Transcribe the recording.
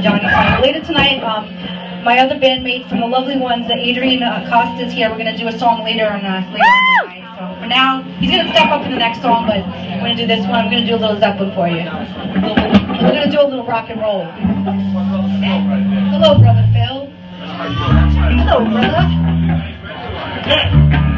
Johnny song. Later tonight, my other bandmate from the lovely ones, Adrian Costa's here. We're going to do a song later on the night. So for now, he's going to step up for the next song, but we're going to do this one. I'm going to do a little Zeppelin for you. We're going to do a little rock and roll. Hello, brother Phil. Hello, brother.